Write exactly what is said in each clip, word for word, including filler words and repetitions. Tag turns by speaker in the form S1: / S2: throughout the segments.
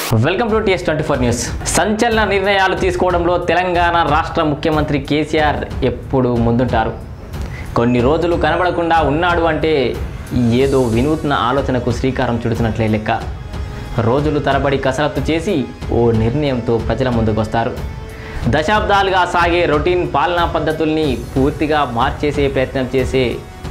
S1: Welcome to TS twenty four news. సంచలన నిర్ణయాలు తీసుకోవడంలో తెలంగాణ రాష్ట్ర ముఖ్యమంత్రి కేసీఆర్ ఎప్పుడు ముందుంటారు. కొన్ని రోజులు కనబడకుండా ఉన్నాడు అంటే ఏదో వినూత్న ఆలోచనకు శ్రీకారం చుడుతున్నట్లే లెక్క. రోజులు తరబడి కసరత్తు చేసి ఓ నిర్ణయంతో ప్రజల ముందుకు వస్తారు. దశాబ్దాలుగా సాగే రొటీన్ పాలనా పద్ధతుల్ని పూర్తిగా మార్చేసే ప్రయత్నం చేసే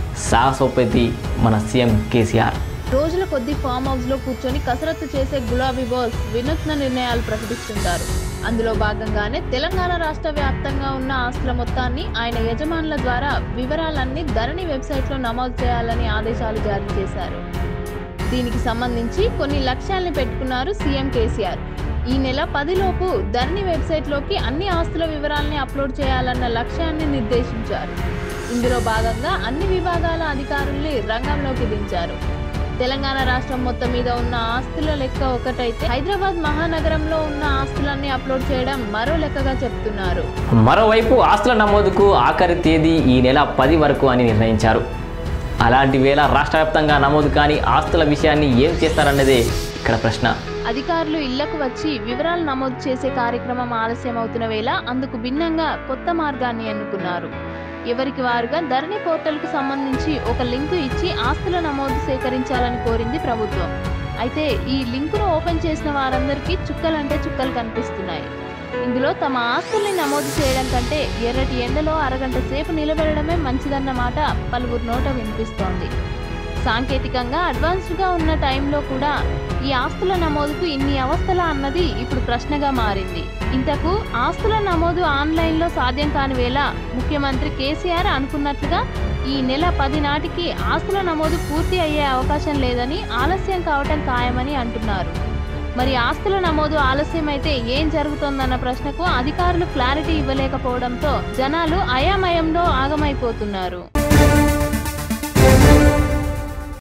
S1: సాహసోపతి మన సీఎం కేసీఆర్.
S2: రోజుల కొద్ది ఫామ్ హౌస్లో కూర్చొని కసరత్తు చేసే గులాబీ బాస్ వినూత్న నిర్ణయాలు ప్రకటిస్తుంటారు. అందులో భాగంగానే తెలంగాణ రాష్ట్ర వ్యాప్తంగా ఉన్న ఆస్తుల మొత్తాన్ని ఆయన యజమానుల ద్వారా వివరాలన్నీ ధరణి వెబ్సైట్లో నమోదు చేయాలని ఆదేశాలు జారీ చేశారు. దీనికి సంబంధించి కొన్ని లక్ష్యాల్ని పెట్టుకున్నారు సీఎం కేసీఆర్. ఈ నెల పదిలోపు ధరణి వెబ్సైట్లోకి అన్ని ఆస్తుల వివరాలని అప్లోడ్ చేయాలన్న లక్ష్యాన్ని నిర్దేశించారు. ఇందులో భాగంగా అన్ని విభాగాల అధికారుల్ని రంగంలోకి దించారు. తెలంగాణ రాష్ట్రం మొత్తం మీద ఉన్న ఆస్తుల లెక్క ఒకటైతే హైదరాబాద్ మహానగరంలో ఉన్న ఆస్తులన్నీ అప్లోడ్ చేయడం మరో లెక్కగా చెప్తున్నారు.
S1: మరోవైపు ఆస్తుల నమోదుకు ఆఖరి తేదీ ఈ నెల పది వరకు అని నిర్ణయించారు. అలాంటి వేళ రాష్ట్ర వ్యాప్తంగా నమోదు కాని ఆస్తుల విషయాన్ని ఏం చేస్తారన్నదే ఇక్కడ ప్రశ్న.
S2: అధికారులు ఇళ్లకు వచ్చి వివరాలు నమోదు చేసే కార్యక్రమం ఆలస్యం అవుతున్న వేళ అందుకు భిన్నంగా కొత్త మార్గాన్ని ఎన్నుకున్నారు. ఎవరికి వారుగా ధరణి పోర్టల్కు సంబంధించి ఒక లింకు ఇచ్చి ఆస్తుల నమోదు సేకరించాలని కోరింది ప్రభుత్వం. అయితే ఈ లింకును ఓపెన్ చేసిన వారందరికీ చుక్కలంటే చుక్కలు కనిపిస్తున్నాయి. ఇందులో తమ ఆస్తుల్ని నమోదు చేయడం కంటే ఎర్రటి ఎండలో అరగంట సేపు నిలబెట్టడమే మంచిదన్నమాట పలువురు నోట వినిపిస్తోంది. సాంకేతికంగా అడ్వాన్స్డ్గా ఉన్న టైంలో కూడా ఈ ఆస్తుల నమోదుకు ఇన్ని అవస్థల అన్నది ఇప్పుడు ప్రశ్నగా మారింది. ఇంతకు ఆస్తుల నమోదు ఆన్లైన్లో సాధ్యం కాని వేళ ముఖ్యమంత్రి కేసీఆర్ అనుకున్నట్లుగా ఈ నెల పది నాటికి ఆస్తుల నమోదు పూర్తి అయ్యే అవకాశం లేదని, ఆలస్యం కావటం ఖాయమని అంటున్నారు. మరి ఆస్తుల నమోదు ఆలస్యమైతే ఏం జరుగుతోందన్న ప్రశ్నకు అధికారులు క్లారిటీ ఇవ్వలేకపోవడంతో జనాలు అయామయంలో ఆగమైపోతున్నారు.